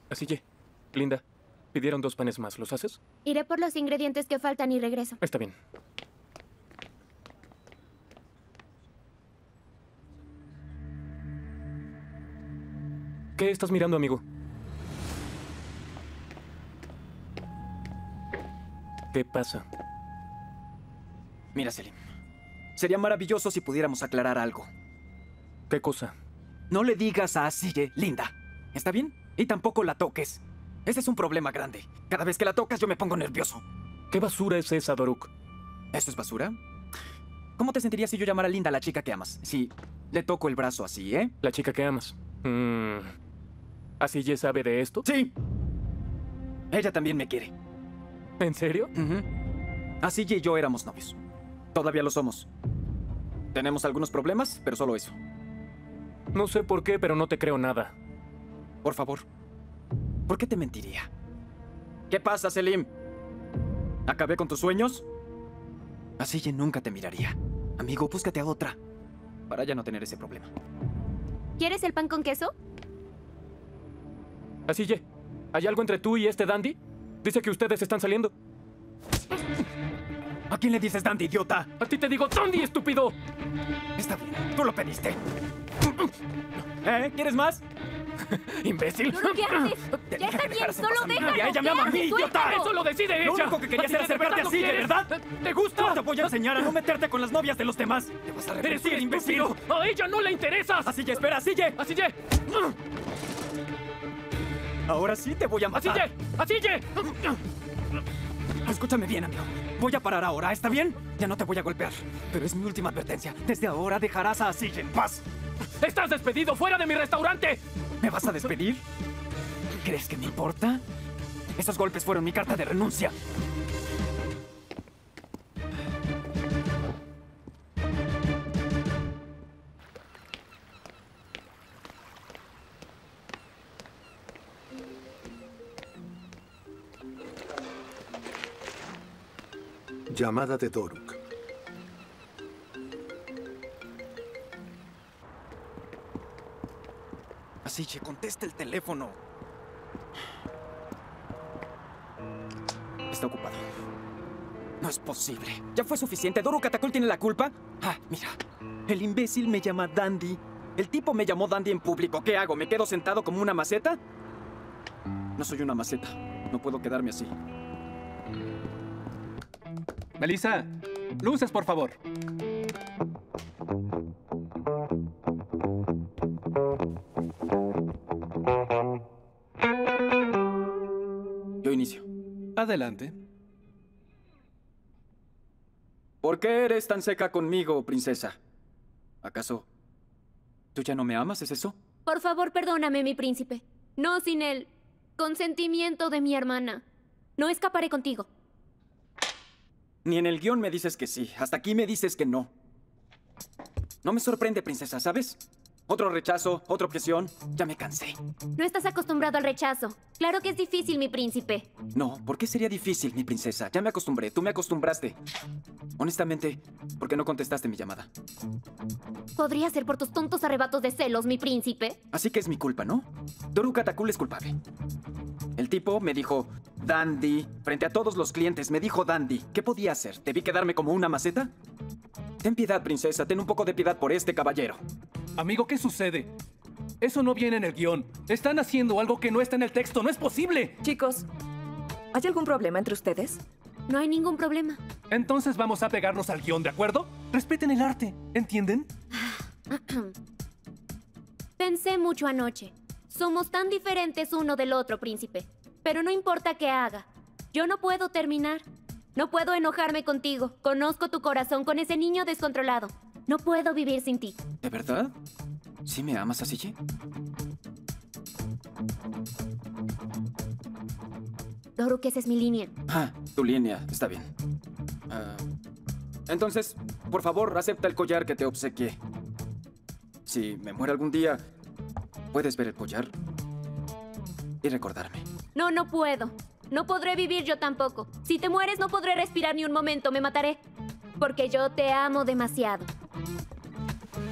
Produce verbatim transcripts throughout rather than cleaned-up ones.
Así que, Linda, pidieron dos panes más. ¿Los haces? Iré por los ingredientes que faltan y regreso. Está bien. ¿Qué estás mirando, amigo? ¿Qué pasa? Mira, Selim. Sería maravilloso si pudiéramos aclarar algo. ¿Qué cosa? No le digas a Asille, Linda. ¿Está bien? Y tampoco la toques. Ese es un problema grande. Cada vez que la tocas yo me pongo nervioso. ¿Qué basura es esa, Doruk? ¿Eso es basura? ¿Cómo te sentirías si yo llamara Linda a la chica que amas? Si le toco el brazo así, ¿eh? La chica que amas. Mm. ¿Así ya sabe de esto? Sí. Ella también me quiere. ¿En serio? Uh-huh. Asille y yo éramos novios. Todavía lo somos. Tenemos algunos problemas, pero solo eso. No sé por qué, pero no te creo nada. Por favor. ¿Por qué te mentiría? ¿Qué pasa, Selim? ¿Acabé con tus sueños? Asille nunca te miraría. Amigo, búscate a otra. Para ya no tener ese problema. ¿Quieres el pan con queso? Así ya. ¿Hay algo entre tú y este dandy? Dice que ustedes están saliendo. ¿A quién le dices dandy, idiota? A ti te digo dandy, estúpido. Está bien, tú lo pediste. ¿Eh? ¿Quieres más? ¡Imbécil! ¿Pero qué haces? Ya está bien, solo déjalo. ¡Ella me ama a mí, idiota! ¡Eso lo decide ella! Lo único que quería hacer es acercarte así, ¿de verdad? ¿Te gusta? Te voy a enseñar a no meterte con las novias de los demás. Te vas a arrepentir, ¡Eres imbécil! ¡A ella no le interesas! Así que espera, sigue. ¡Así ya! Ahora sí te voy a ¡Así matar. ya! ¡Así ya! Escúchame bien, amigo. Voy a parar ahora, ¿está bien? Ya no te voy a golpear. Pero es mi última advertencia. Desde ahora dejarás a Asille en paz. ¡Estás despedido! ¡Fuera de mi restaurante! ¿Me vas a despedir? ¿Crees que me importa? Esos golpes fueron mi carta de renuncia. Llamada de Doruk. Asille, contesta el teléfono. Está ocupado. No es posible. ¿Ya fue suficiente? ¿Doruk Katakul tiene la culpa? Ah, mira. El imbécil me llama Dandy. El tipo me llamó Dandy en público. ¿Qué hago? ¿Me quedo sentado como una maceta? No soy una maceta. No puedo quedarme así. Melissa, luces, por favor. Yo inicio. Adelante. ¿Por qué eres tan seca conmigo, princesa? ¿Acaso tú ya no me amas? ¿Es eso? Por favor, perdóname, mi príncipe. No sin el consentimiento de mi hermana. No escaparé contigo. Ni en el guión me dices que sí. Hasta aquí me dices que no. No me sorprende, princesa, ¿sabes? Otro rechazo, otra objeción. Ya me cansé. No estás acostumbrado al rechazo. Claro que es difícil, mi príncipe. No, ¿por qué sería difícil, mi princesa? Ya me acostumbré, tú me acostumbraste. Honestamente, ¿por qué no contestaste mi llamada? Podría ser por tus tontos arrebatos de celos, mi príncipe. Así que es mi culpa, ¿no? Doruk Katakul es culpable. El tipo me dijo, Dandy, frente a todos los clientes, me dijo Dandy. ¿Qué podía hacer? ¿Debí quedarme como una maceta? Ten piedad, princesa, ten un poco de piedad por este caballero. Amigo, ¿qué sucede? Eso no viene en el guión. Están haciendo algo que no está en el texto. ¡No es posible! Chicos, ¿hay algún problema entre ustedes? No hay ningún problema. Entonces vamos a pegarnos al guión, ¿de acuerdo? Respeten el arte, ¿entienden? Pensé mucho anoche. Somos tan diferentes uno del otro, príncipe. Pero no importa qué haga. Yo no puedo terminar. No puedo enojarme contigo. Conozco tu corazón con ese niño descontrolado. No puedo vivir sin ti. ¿De verdad? ¿Sí me amas, Asille? Doruk, esa es mi línea. Ah, tu línea. Está bien. Ah, entonces, por favor, acepta el collar que te obsequié. Si me muero algún día, puedes ver el collar y recordarme. No, no puedo. No podré vivir yo tampoco. Si te mueres, no podré respirar ni un momento. Me mataré. Porque yo te amo demasiado.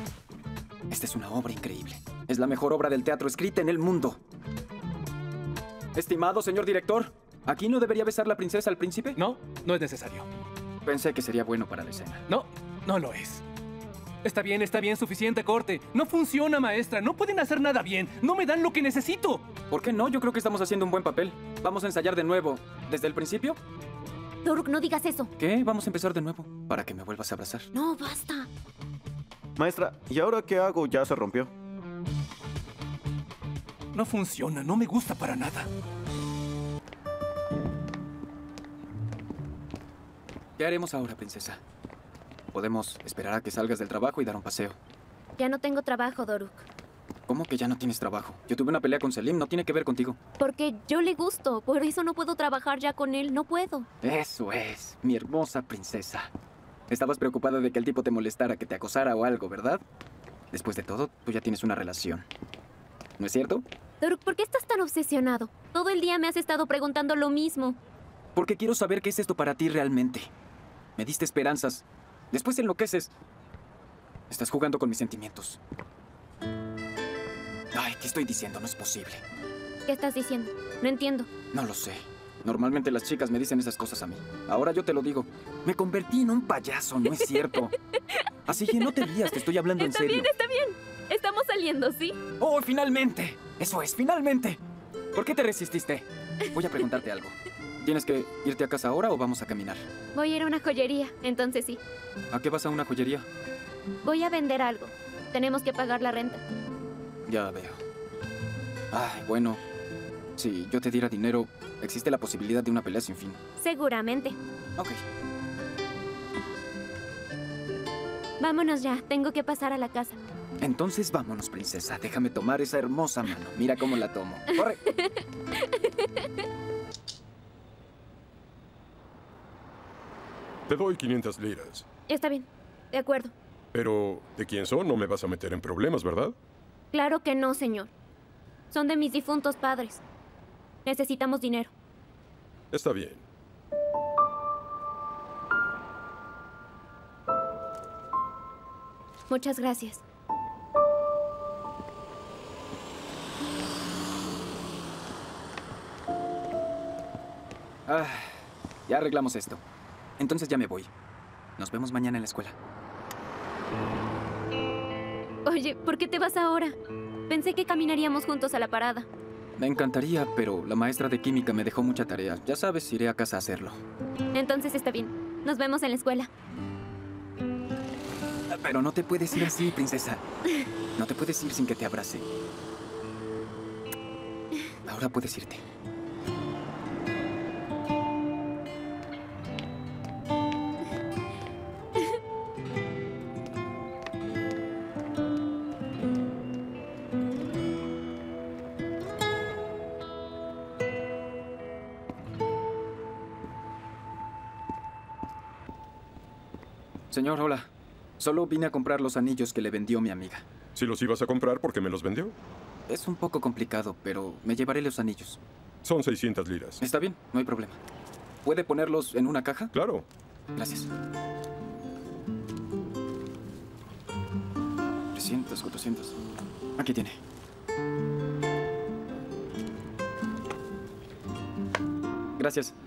Esta es una obra increíble. Es la mejor obra del teatro escrita en el mundo. Estimado señor director, ¿aquí no debería besar la princesa al príncipe? No, no es necesario. Pensé que sería bueno para la escena. No, no lo es. Está bien, está bien, suficiente corte. No funciona, maestra. No pueden hacer nada bien. No me dan lo que necesito. ¿Por qué no? Yo creo que estamos haciendo un buen papel. ¿Vamos a ensayar de nuevo desde el principio? Doruk, no digas eso. ¿Qué? Vamos a empezar de nuevo para que me vuelvas a abrazar. No, basta. Maestra, ¿y ahora qué hago? Ya se rompió. No funciona, no me gusta para nada. ¿Qué haremos ahora, princesa? Podemos esperar a que salgas del trabajo y dar un paseo. Ya no tengo trabajo, Doruk. ¿Cómo que ya no tienes trabajo? Yo tuve una pelea con Selim, no tiene que ver contigo. Porque yo le gusto, por eso no puedo trabajar ya con él, no puedo. Eso es, mi hermosa princesa. Estabas preocupada de que el tipo te molestara, que te acosara o algo, ¿verdad? Después de todo, tú ya tienes una relación. ¿No es cierto? Doruk, ¿por qué estás tan obsesionado? Todo el día me has estado preguntando lo mismo. Porque quiero saber qué es esto para ti realmente. Me diste esperanzas. Después enloqueces. Estás jugando con mis sentimientos. Ay, ¿qué estoy diciendo? No es posible. ¿Qué estás diciendo? No entiendo. No lo sé. Normalmente las chicas me dicen esas cosas a mí. Ahora yo te lo digo. Me convertí en un payaso, ¿no es cierto? Así que no te rías, te estoy hablando en Está serio. bien, está bien. Estamos saliendo, ¿sí? ¡Oh, finalmente! Eso es, finalmente. ¿Por qué te resististe? Voy a preguntarte algo. ¿Tienes que irte a casa ahora o vamos a caminar? Voy a ir a una joyería, entonces sí. ¿A qué vas a una joyería? Voy a vender algo. Tenemos que pagar la renta. Ya veo. Ay, bueno. Si yo te diera dinero, existe la posibilidad de una pelea sin fin. Seguramente. Ok. Vámonos ya, tengo que pasar a la casa. Entonces vámonos, princesa. Déjame tomar esa hermosa mano. Mira cómo la tomo. ¡Corre! Te doy quinientas liras. Está bien, de acuerdo. Pero, ¿de quién son? No me vas a meter en problemas, ¿verdad? Claro que no, señor. Son de mis difuntos padres. Necesitamos dinero. Está bien. Muchas gracias. Ah, ya arreglamos esto. Entonces ya me voy. Nos vemos mañana en la escuela. Oye, ¿por qué te vas ahora? Pensé que caminaríamos juntos a la parada. Me encantaría, pero la maestra de química me dejó mucha tarea. Ya sabes, iré a casa a hacerlo. Entonces está bien. Nos vemos en la escuela. Pero no te puedes ir así, princesa. No te puedes ir sin que te abrace. Ahora puedes irte. Señor, hola. Solo vine a comprar los anillos que le vendió mi amiga. Si los ibas a comprar, ¿por qué me los vendió? Es un poco complicado, pero me llevaré los anillos. Son seiscientas liras. Está bien, no hay problema. ¿Puede ponerlos en una caja? Claro. Gracias. trescientos, cuatrocientos. Aquí tiene. Gracias.